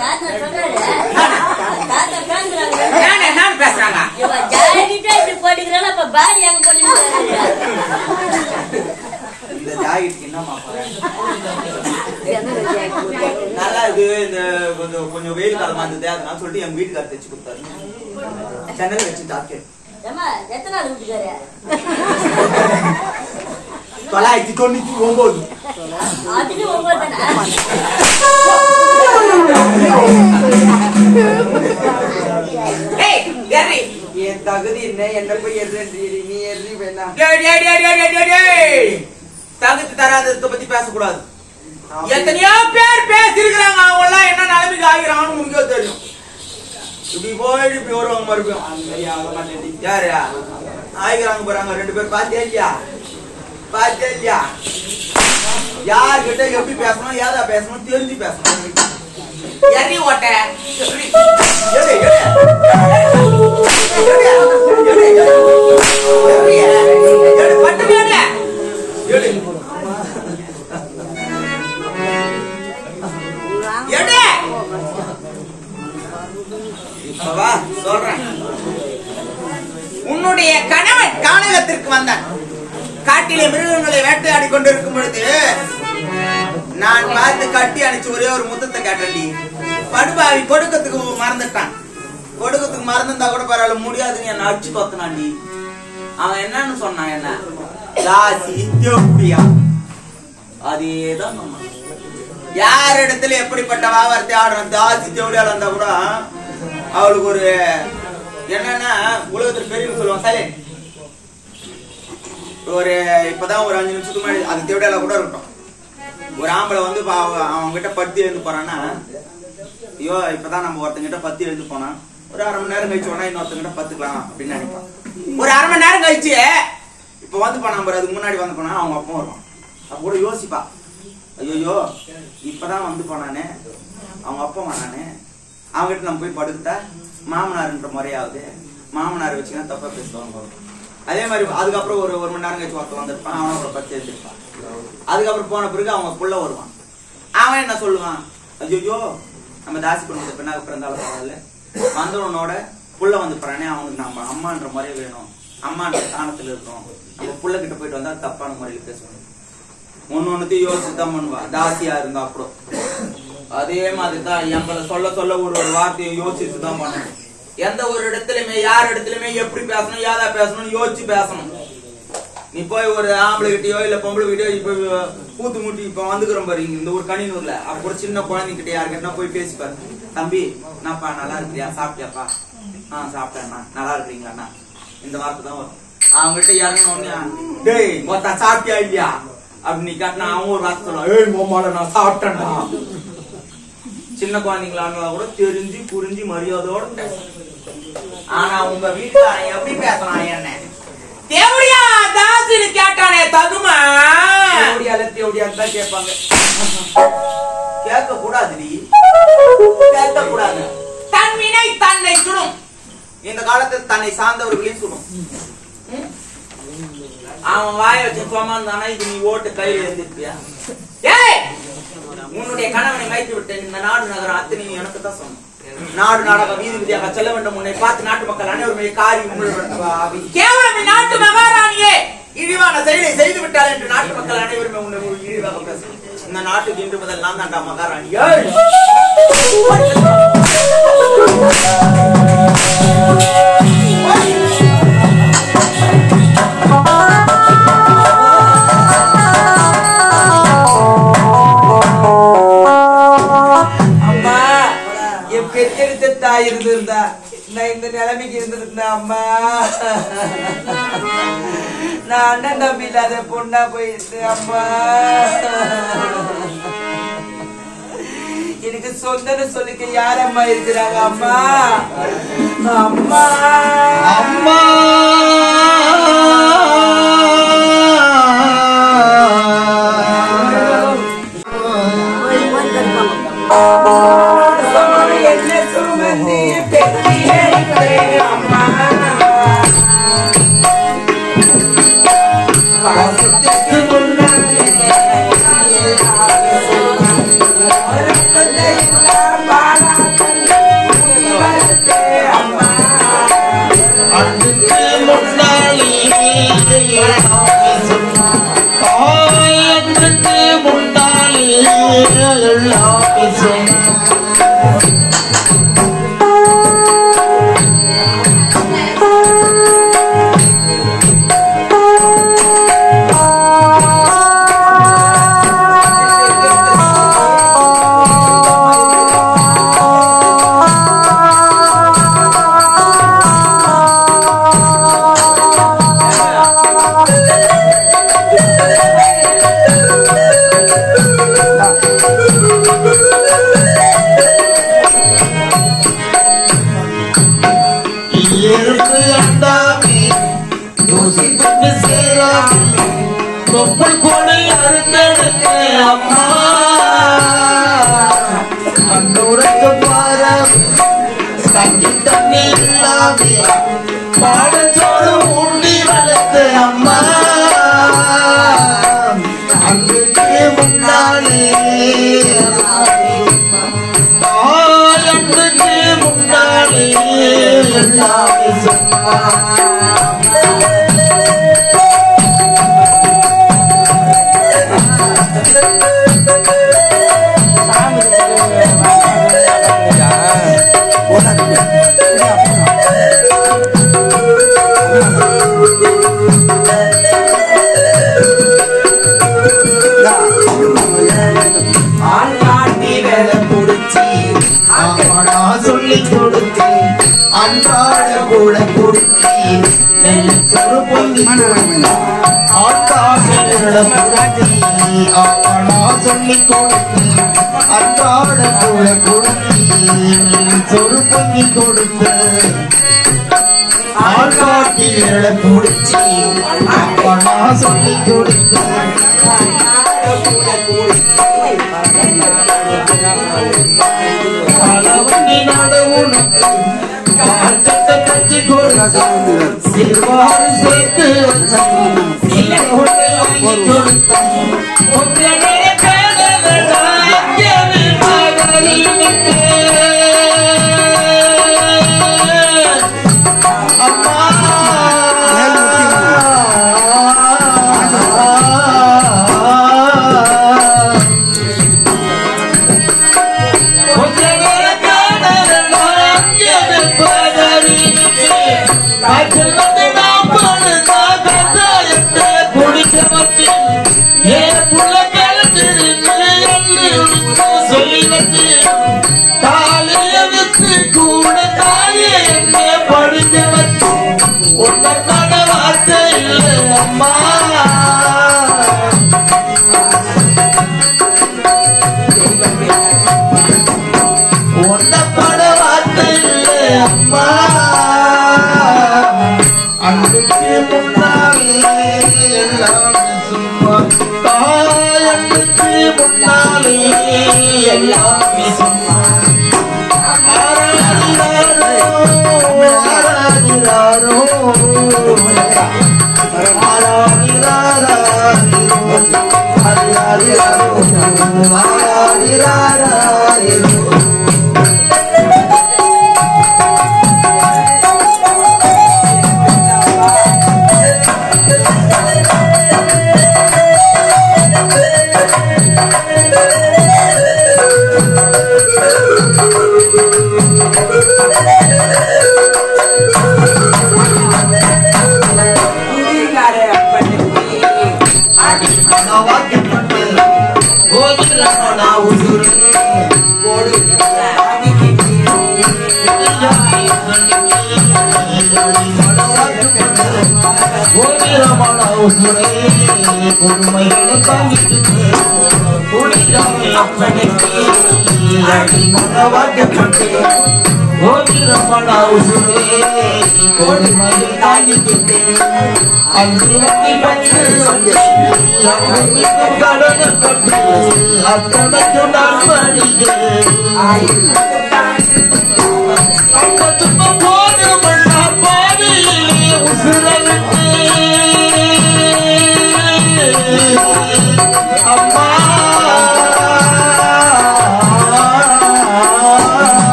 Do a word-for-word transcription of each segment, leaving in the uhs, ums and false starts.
நல்லா இது இந்த கொஞ்சம் கொஞ்சம் வெயில் காலமா இருந்தது அதனால சொல்லிட்டு எங்க வீட்டுக்காரர் தைச்சு கொடுத்தாரு. சென்னையில வச்சு ஜாக்கெட் தொள்ளாயிரத்தி தொண்ணூத்தி ஒன்பது என் தகுதி என்ன என்ன போய் எறி நீ எறி வேணாம். தகுதி தராதத்தை பத்தி பேசக்கூடாது. எத்தனையோ பேர் பேசிருக்கிறாங்க. அவங்க எல்லாம் என்ன நிலைமைக்கு ஆகிறாங்கன்னு முக்கிய தெரியும். இப்படி போயிட்டு இப்படி வருவாங்க மறுபடியும். யாரு ஆகிறாங்க போறாங்க ரெண்டு பேர் பாத்தியா இல்லையா பாத்தியா இல்லையா யார்கிட்ட எப்படி பேசணும் ஏதா பேசணும் தெரிஞ்சு பேசணும். எறி ஓட்ட சொல்றேன். உன்னுடைய கணவன் கானகத்திற்கு வந்தான். காட்டிலே மிருகங்களை வேட்டையாடி கொண்டிருக்கும் பொழுது நான் பார்த்து கட்டி அணைச்சு ஒரே ஒரு முத்தத்தை கேட்டடி. படுபாவி கொடுக்கத்துக்கு மறந்துட்டான். கொடுக்கத்துக்கு மறந்துட்டா கூட பரவாயில்ல முடியாதுன்னு என்ன அடிச்சு கொத்தனாண்டி. அவன் என்னன்னு சொன்னான் என்ன தாசி தேவடியா அதேதான் சொன்னான். யார் இடத்துல எப்படிப்பட்ட வார்த்தை ஆடுறான் தாசி தேவடியால இருந்தா கூட அவளுக்கு ஒரு என்னன்னா உலகத்துல பெரிய சொல்லுவான் சரி ஒரு இப்பதான் ஒரு அஞ்சு நிமிஷத்துக்கு முன்னாடி அது தேவடியால கூட இருக்கட்டும். ஒரு ஆம்பளை வந்து அவங்க கிட்ட பத்தி எழுந்து போறான்னா ஐயோ இப்பதான் நம்ம ஒருத்தங்கிட்ட பத்தி எழுந்து போனா ஒரு அரை மணி நேரம் கழிச்சு போனா இன்னொருத்தங்கிட்ட பத்துக்கலாம் அப்படின்னு நினைப்பான். ஒரு அரை மணி நேரம் கழிச்சு இப்ப வந்து போனா நம்பர் அதுக்கு முன்னாடி வந்து போனா அவங்க அப்பா வருவான். அப்ப கூட யோசிப்பா ஐயோ இப்பதான் வந்து போனானே அவங்க அப்பா வந்தானே அவங்ககிட்ட நம்ம போய் படுத்துட்டா மாமனாருன்ற முறையாவது மாமனார் வச்சுன்னா தப்பா பேசுவாங்க. அதே மாதிரி அதுக்கப்புறம் ஒரு ஒரு மணி நேரம் கழிச்சு ஒருத்தர் வந்திருப்பான். அவனோட பத்தி எழுதிருப்பான். அதுக்கப்புறம் போன பிறகு அவங்க புள்ள வருவான். அவன் என்ன சொல்லுவான் ஐயோ நம்ம தாசி குடும்பத்தை பெண்ணாக பிறந்தாலும் பரவாயில்ல வந்தவனோட புள்ள வந்து போறானே அவனுக்கு நம்ம அம்மான்ற முறை வேணும் அம்மான்ற ஸ்தானத்துல இருக்கணும் நம்ம புள்ள கிட்ட போயிட்டு வந்தா தப்பான முறையில பேசணும். ஒன்னு ஒண்ணுத்தையும் யோசிச்சுதான் பண்ணுவா தாசியா இருந்தா அப்புறம். அதே மாதிரிதான் எங்களை சொல்ல சொல்ல ஒரு ஒரு வார்த்தையை யோசிச்சுதான் பண்ணணும். எந்த ஒரு இடத்துலயுமே யார் இடத்துலயுமே எப்படி பேசணும் யாரா பேசணும்னு யோசிச்சு பேசணும். நீ போய் ஒரு ஆம்பளை கிட்டயோ இல்ல பொம்பளை கிட்டயோ இப்ப பூத்து முட்டி இப்ப வந்துக்கிறோம் பாரு இந்த ஒரு கனினூர்ல அப்ப ஒரு சின்ன குழந்தைகிட்ட யாருக்கிட்ட போய் பேசிப்பாரு தம்பி நான்ப்பா நல்லா இருக்கிறியா சாப்பிட்டியாப்பா ஆஹ் சாப்பிட்டேண்ணா நல்லா இருக்கிறீங்களாண்ணா இந்த வார்த்தை தான் வரும். அவங்ககிட்ட இறங்கணும் டேய் மொத்தம் சாப்பிட்டியா இல்லையா அப்படின்னு காட்டினா அவங்க ஒரு வார்த்தை சொல்லுவான் ஏய் மோமால நான் சாப்பிட்டேன்னா. சின்ன குழந்தைங்களான கூட தெரிஞ்சு புரிஞ்சு மரியாதையோட பேசணும். ஆனா உங்க வீட்டுல எப்படி பேசலாம் என்ன தேவடியா தாசின்னு கேட்டானே தகுமா தேவடியால தேவடியான்னு தான் கேட்பாங்க. கேட்க கூடாதுடி கேட்க கூடாது. தன் வினை தன்னை சுடும். இந்த காலத்தில் தன்னை சார்ந்தவர்களையும் சுடும். அவன் வாய வச்சு சுமந்தானா இது நீ ஓட்டு கையில எழுந்திருப்பியா? ஏய் உன்னுடைய கணவனை வைத்து விட்டேன் இந்த நாடு நகரம் அத்தனை நீ எனக்கு தான் சொன்ன. நாடு நாடக வீதி விதியாக செல்ல வேண்டும் உன்னை பார்த்து நாட்டு மக்கள் அனைவருமே காரி கேவலம் நாட்டு மகாராணியே இழிவான செயலை செய்து விட்டாள் என்று நாட்டு மக்கள் அனைவருமே உன்னை இழிவாக பேசும். இந்த நாட்டுக்கு இன்று முதல் நான் தாண்டா மகாராணி. பெற்றெடுத்த தாய் இருந்திருந்தா நான் இந்த நிலைமைக்கு இருந்திருந்தா அம்மா நான் அண்ணன் தம்பி இல்லாத பொண்ணா போயிருந்தேன் அம்மா. எனக்கு சொந்தன்னு சொல்லிக்க யாரம்மா இருக்கிறாங்க அம்மா அம்மா அம்மா Bye. தண்ணி இல்லாமே பாட சோறு ஊட்டி வளர்த்த அம்மா அன்றைக்கு முன்னாலே அன்றைக்கு முன்னாலே எல்லாமே சொன்னா சொல்லி கொடுத்து அன்றாட கூட கொடுத்து சொரு பொங்கி சொல்லி கொடுத்து அன்றாட கூட கொடுத்து சொரு பொங்கி கொடுத்து ஆள்காட்டி விரல பிடிச்சி அப்பனா சொல்லி கொடுத்து சிறுவாறு சேர்த்து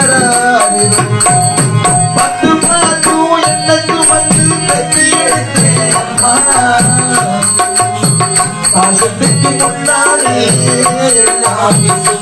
பத்து பாட்டு என்னக்கு வந்து கட்டி எடுத்து கண்ணுக்கு முன்னாலே எல்லாம்